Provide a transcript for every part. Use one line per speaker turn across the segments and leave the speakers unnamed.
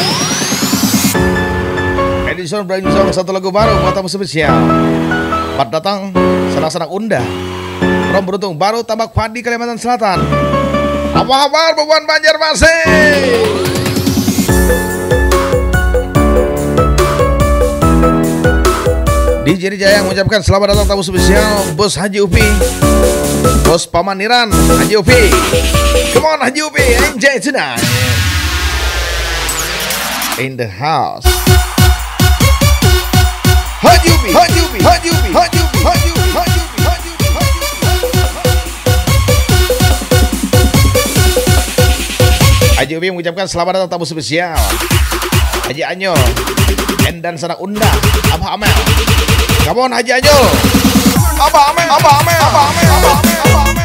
Edison Brainstorm satu lagu baru buat tamu spesial. Selamat datang senang-senang undah. Rom beruntung baru Tambak Padi Kalimantan Selatan. Apa kabar Bebuan Banjarmasin? DJ Jaya mengucapkan selamat datang tamu spesial Bos Haji Upi, Bos Pamaniran Haji Upi. Come on Haji Upi, enjoy tonight. In the house. Haji Upi, Haji Upi, Haji Upi, Haji Upi, Haji Upi, Haji Upi, Haji Upi, Haji Upi mengucapkan selamat datang tamu spesial Haji Anyo, Endan Sanak Unda, Abah Amel. Come on Haji Anyo, Abah Amel, Abah Amel, Abah Amel, Abah Amel, Abah Amel.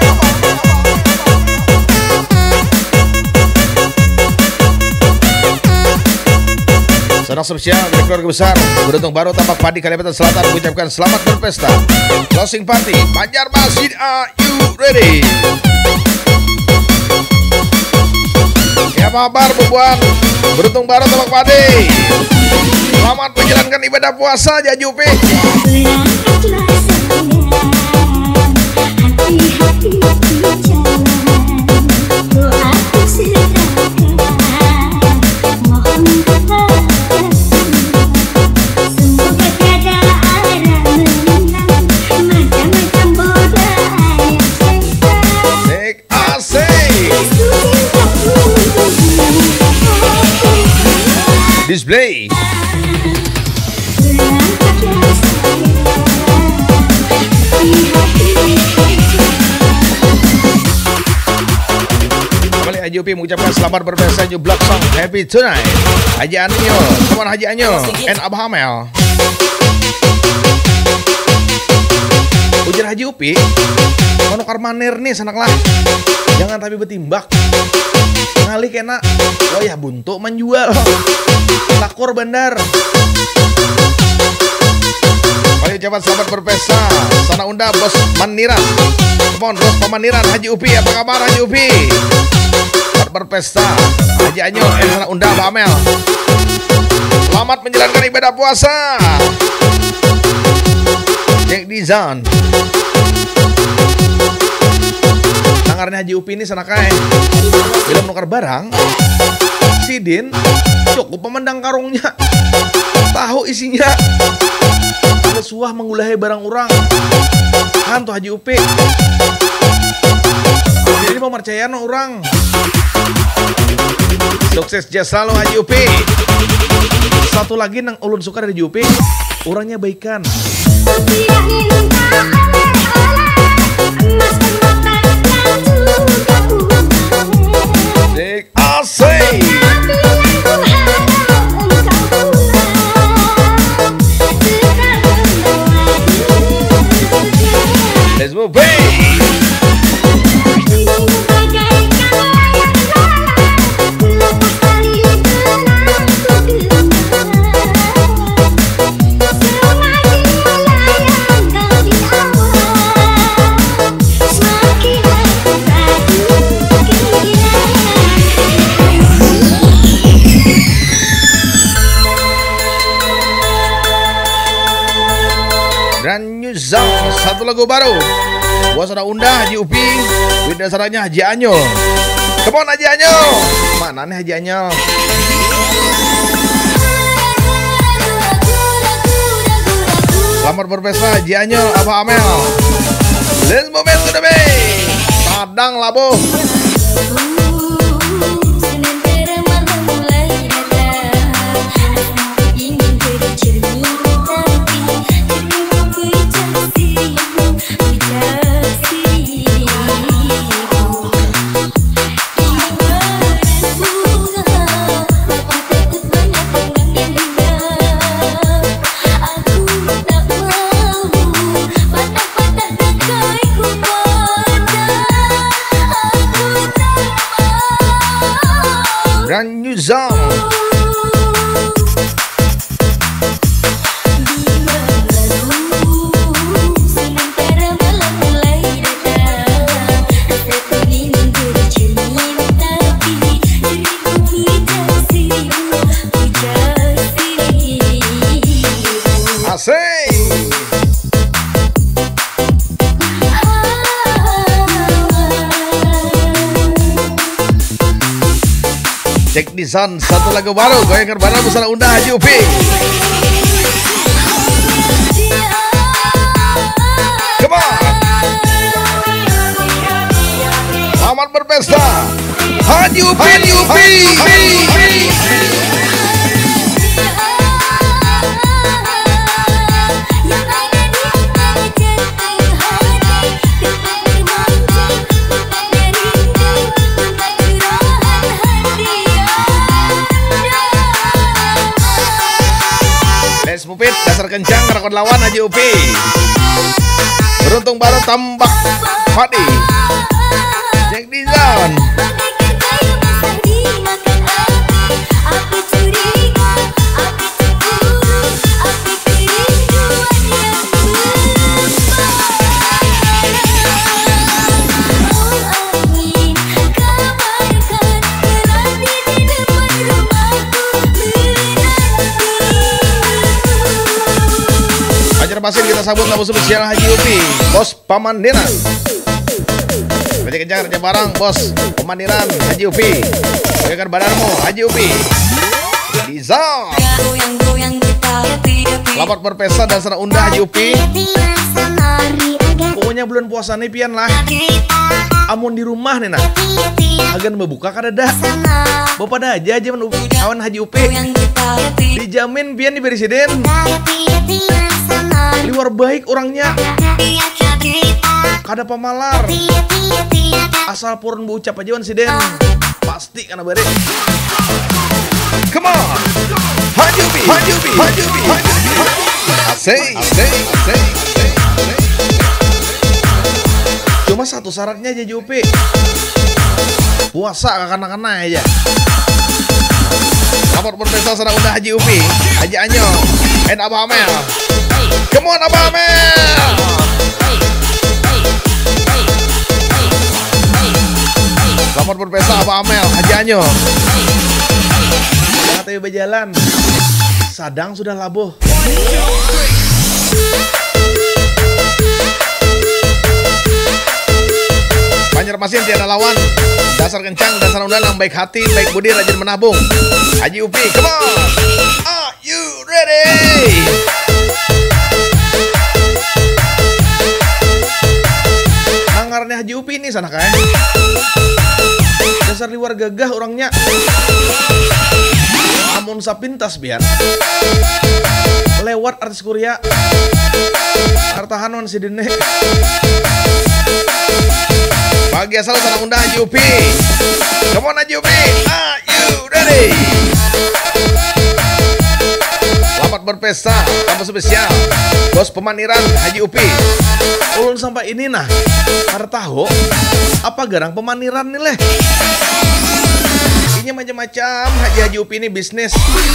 Senang spesial dari keluarga besar Beruntung baru Tambak Padi Kalimantan Selatan mengucapkan selamat berpesta. Closing party Banjarmasin, are you ready? Ya kabar Bebuan, beruntung baru Tambak Padi. Selamat menjalankan ibadah puasa Haji Upi. Display. Kembali Haji Upi mengucapkan selamat berpesta New Black Song Happy Tonight. Haji Anyo, teman Haji Anyo, and Abah Amel. Ujar Haji Upi, kono karmanir nih sanaklah. Jangan tapi betimbak. Ngali kena, oh ya buntu menjual. Lakur bandar. Kali ucapan selamat berpesta Sana Unda Bos Maniran. Come on Bos Pamaniran Haji Upi, apa kabar Haji Upi? Selamat berpesta Haji Anyo, Sana Unda, Mbak Amel. Selamat menjalankan ibadah puasa Jack Dizan. Tangarnya Haji Upi ini sanakai bila menukar barang Sidin cukup memandang karungnya, tahu isinya. Ada suah menggulahi barang orang hantu Haji Upi. Jadi mau percayaan orang. Sukses jasa selalu Haji Upi. Satu lagi nang ulun suka dari Haji Upi, orangnya baikan. Asik. Let's move, baby. Satu lagu baru buat Sana Unda Haji Upi, with dasarnya Haji Anyo. Come on Haji Anyo. Mana nih Haji Anyo? Selamat berpesta Haji Anyo, Abah Amel. Let's move into the bay. Padang Labuh. Brand new song. Cek di sound satu lagu baru goyang bareng bersama Unda Haji Upi. Come on. Selamat berpesta Haji Upi, Haji Upi. Mupit, dasar kencang, rakon lawan Haji Upi. Beruntung baru tambak Fadi. Jack Dizon. Masih kita sambut tamu spesial Haji Upi, Bos Pamandiran. Berarti kejar aja barang Bos Pamandiran Haji Upi. Goyangkan badanmu Haji Upi. Dizon. Selamat berpesta dan serah Unda Haji Upi. Pokoknya bulan puasa nih pian lah. Amun di rumah nih nah. Agan membuka kadada. Bapak dah aja awan Haji Upi. Dijamin pian diberi siden. Luar baik orangnya, kada pamalar, asal purun berucap aja wan siden, pasti karena beri. Come on, Haji Upi, Haji Upi, Haji Upi, asik. Cuma satu syaratnya Haji Upi, puasa kakana-kana aja. Selamat berpesta serang Unda Haji Upi, Haji Anyo, and Abah Amel. Come on Abah Amel. Selamat berpesta Abah Amel, Haji Anyo. Jangan berjalan, sadang sudah labuh. Banjarmasin tiada lawan. Dasar kencang, dasar undang, baik hati, baik budi, rajin menabung. Haji Upi, come on. Are you ready? Nanggarnya Haji Upi ini sana kan. Dasar liwar gagah orangnya. Amun sapintas biar. Lewat artis Korea. Artahanon si Dene. Bagi asal sana Unda Haji Upi. Come on Haji Upi. Are you ready? Selamat berpesta, tamu spesial Bos Pamandiran Haji Upi. Ulun sampai ini nah, karena tahu apa garang Pamandiran nih leh. Ini macam-macam Haji Upi ini bisnis.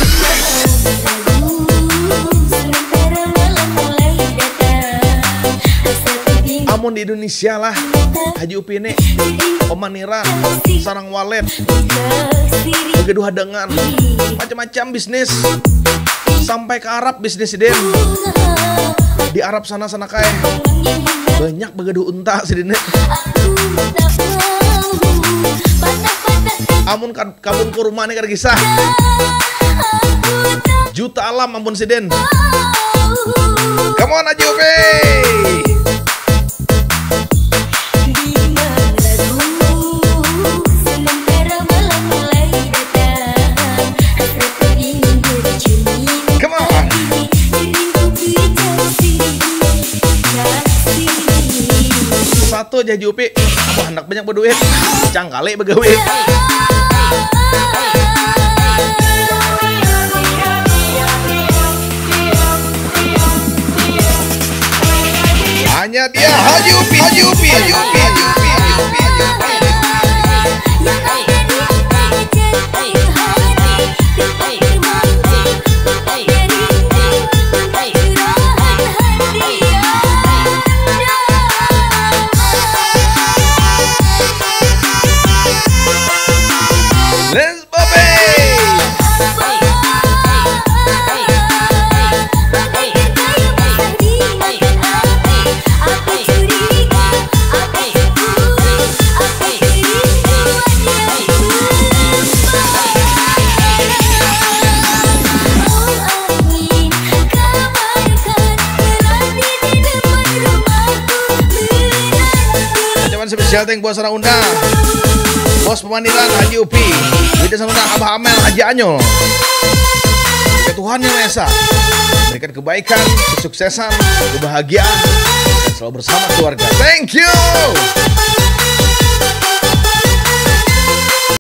Amun di Indonesia lah Haji Upi ini Pamandiran, sarang walet, begaduh hadangan, macam-macam bisnis. Sampai ke Arab bisnis den. Di Arab sana kayak banyak begaduh unta si den. Amun kabun kurma nih kisah. Juta alam ampun si den. Come on Haji Upi. Satu Haji Upi, aku anak banyak berduit, cangkali begawe. Hanya dia Haji Upi, Haji Upi, Haji Upi, Haji Upi, Haji Upi, Haji Upi. spesial thank buat Sarah Unda, Bos Pemanilan Haji Upi, Wida Sanunda Abah Amel Haji Anyol. Semoga Tuhan Yang Maha Esa berikan kebaikan, kesuksesan, kebahagiaan, dan selalu bersama keluarga. Thank you.